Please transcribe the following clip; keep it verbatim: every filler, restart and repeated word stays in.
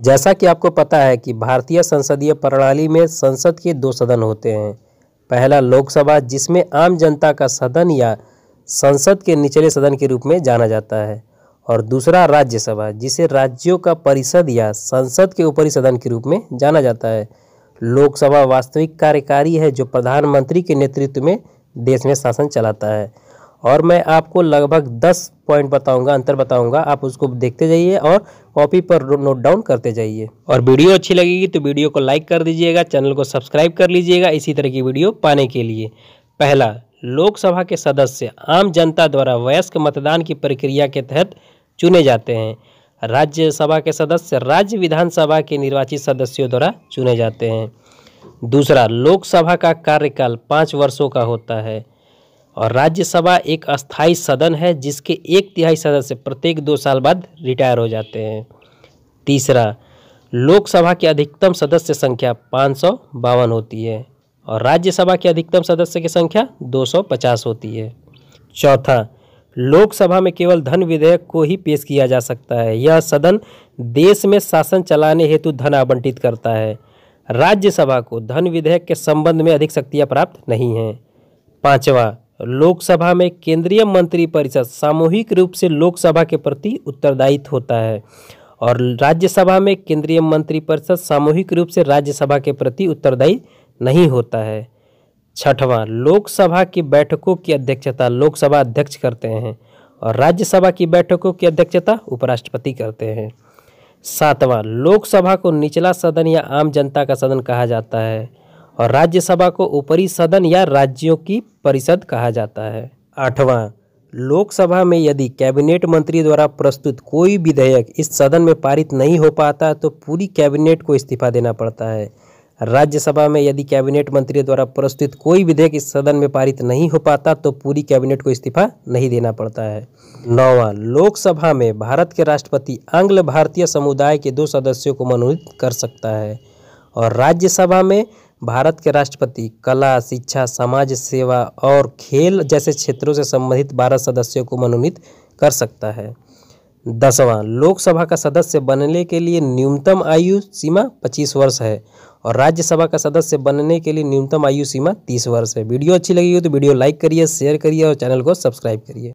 जैसा कि आपको पता है कि भारतीय संसदीय प्रणाली में संसद के दो सदन होते हैं। पहला लोकसभा, जिसमें आम जनता का सदन या संसद के निचले सदन के रूप में जाना जाता है, और दूसरा राज्यसभा, जिसे राज्यों का परिषद या संसद के ऊपरी सदन के रूप में जाना जाता है। लोकसभा वास्तविक कार्यकारी है जो प्रधानमंत्री के नेतृत्व में देश में शासन चलाता है। और मैं आपको लगभग दस पॉइंट बताऊंगा, अंतर बताऊंगा, आप उसको देखते जाइए और कॉपी पर नोट डाउन करते जाइए। और वीडियो अच्छी लगेगी तो वीडियो को लाइक कर दीजिएगा, चैनल को सब्सक्राइब कर लीजिएगा इसी तरह की वीडियो पाने के लिए। पहला, लोकसभा के सदस्य आम जनता द्वारा वयस्क मतदान की प्रक्रिया के तहत चुने जाते हैं। राज्यसभा के सदस्य राज्य विधानसभा के निर्वाचित सदस्यों द्वारा चुने जाते हैं। दूसरा, लोकसभा का कार्यकाल पाँच वर्षों का होता है और राज्यसभा एक अस्थायी सदन है जिसके एक तिहाई सदस्य प्रत्येक दो साल बाद रिटायर हो जाते हैं। तीसरा, लोकसभा की अधिकतम सदस्य संख्या पाँच सौ बावन होती है और राज्यसभा की अधिकतम सदस्य की संख्या दो सौ पचास होती है। चौथा, लोकसभा में केवल धन विधेयक को ही पेश किया जा सकता है। यह सदन देश में शासन चलाने हेतु धन आवंटित करता है। राज्यसभा को धन विधेयक के संबंध में अधिक शक्तियाँ प्राप्त नहीं हैं। पांचवा, लोकसभा में केंद्रीय मंत्रिपरिषद सामूहिक रूप से लोकसभा के प्रति उत्तरदायित्व होता है और राज्यसभा में केंद्रीय मंत्रिपरिषद सामूहिक रूप से राज्यसभा के प्रति उत्तरदायी नहीं होता है। छठवां, लोकसभा की बैठकों की अध्यक्षता लोकसभा अध्यक्ष करते हैं और राज्यसभा की बैठकों की अध्यक्षता उपराष्ट्रपति करते हैं। सातवां, लोकसभा को निचला सदन या आम जनता का सदन कहा जाता है और राज्यसभा को ऊपरी सदन या राज्यों की परिषद कहा जाता है। आठवां, लोकसभा में यदि कैबिनेट मंत्री द्वारा प्रस्तुत कोई विधेयक इस सदन में पारित नहीं हो पाता तो पूरी कैबिनेट को इस्तीफा देना पड़ता है। राज्यसभा में यदि कैबिनेट मंत्री द्वारा प्रस्तुत कोई विधेयक इस सदन में पारित नहीं हो पाता तो पूरी कैबिनेट को इस्तीफा नहीं देना पड़ता है। नौवां, लोकसभा में भारत के राष्ट्रपति आंग्ल भारतीय समुदाय के दो सदस्यों को मनोनीत कर सकता है और राज्यसभा में भारत के राष्ट्रपति कला, शिक्षा, समाज सेवा और खेल जैसे क्षेत्रों से संबंधित बारह सदस्यों को मनोनीत कर सकता है। दसवां, लोकसभा का सदस्य बनने के लिए न्यूनतम आयु सीमा पच्चीस वर्ष है और राज्यसभा का सदस्य बनने के लिए न्यूनतम आयु सीमा तीस वर्ष है। वीडियो अच्छी लगी हो तो वीडियो लाइक करिए, शेयर करिए और चैनल को सब्सक्राइब करिए।